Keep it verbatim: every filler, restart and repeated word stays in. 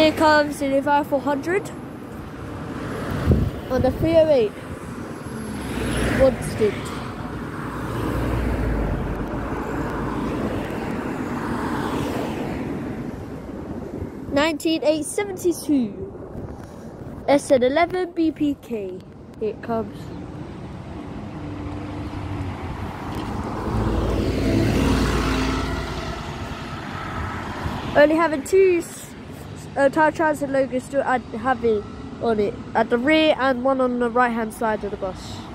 Here comes the Enviro four hundred on the three oh eight Wanstead. nineteen eight seventy-two S N eleven B P K. Here it comes. Only having two uh, Tire Transit logos still having on it at the rear and one on the right hand side of the bus.